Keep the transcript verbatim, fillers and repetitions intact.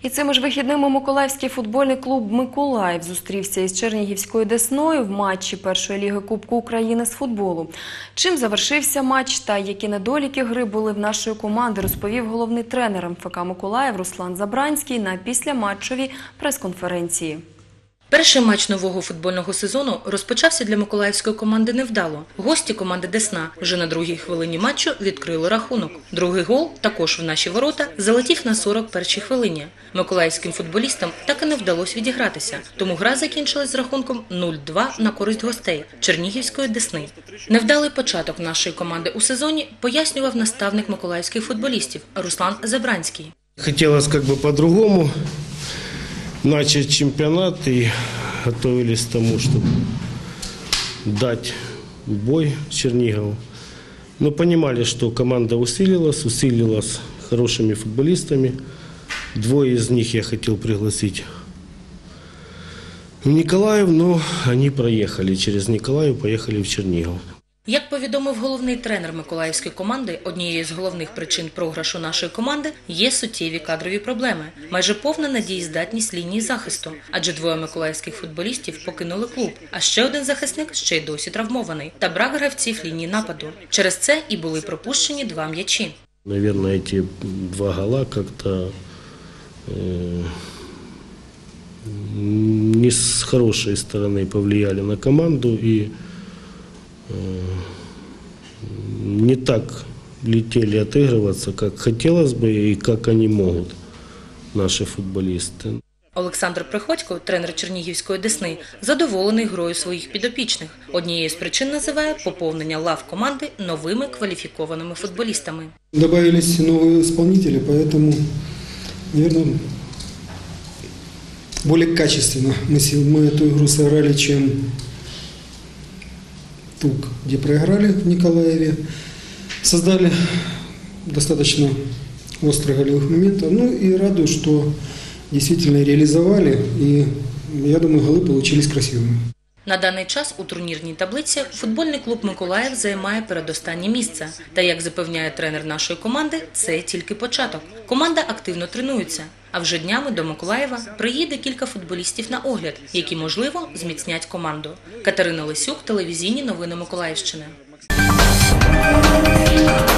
І цими ж вихідними Миколаївський футбольний клуб «Миколаїв» зустрівся із Чернігівською «Десною» в матчі першої ліги Кубку України з футболу. Чим завершився матч та які недоліки гри були в нашої команди, розповів головний тренер ем еф ка «Миколаїв» Руслан Забранський на післяматчовій прес-конференції. Перший матч нового футбольного сезону розпочався для миколаївської команди невдало. Гості команди «Десна» вже на другій хвилині матчу відкрили рахунок. Другий гол, також в наші ворота, залетів на сорок першій хвилині. Миколаївським футболістам так і не вдалося відігратися, тому гра закінчилась з рахунком нуль-два на користь гостей – Чернігівської «Десни». Невдалий початок нашої команди у сезоні пояснював наставник миколаївських футболістів Руслан Забранський. Хотілося як би по-другому начать чемпионат и готовились к тому, чтобы дать бой Чернигову. Но понимали, что команда усилилась, усилилась хорошими футболистами. Двое из них я хотел пригласить в Николаев, но они проехали через Николаев, поехали в Чернигов. Як повідомив головний тренер миколаївської команди, однією з головних причин програшу нашої команди є суттєві кадрові проблеми. Майже повна надієздатність лінії захисту, адже двоє миколаївських футболістів покинули клуб, а ще один захисник ще й досі травмований, та брак гравців лінії нападу. Через це і були пропущені два м'ячі. Наверное, ці два гола как-то э, не с хорошей стороны повлияли на команду и не так летели отыгрываться, как хотелось бы и как они могут, наши футболисты. Олександр Приходько, тренер Чернігівської «Десни», задоволений грою своїх підопічних. Однією з причин називає поповнення лав команди новими кваліфікованими футболістами. Добавились новые исполнители, поэтому, наверное, более качественно мы, мы эту игру сыграли, чем ту, где проиграли в Николаеве. Создали достаточно острых голевых моментов. Ну и радует, что действительно реализовали. И я думаю, голы получились красивыми. На даний час у турнірній таблиці футбольний клуб «Миколаїв» займає передостаннє місце. Та, як запевняє тренер нашої команди, це тільки початок. Команда активно тренується. А вже днями до Миколаєва приїде кілька футболістів на огляд, які, можливо, зміцнять команду. Катерина Лисюк, телевізійні новини Миколаївщини.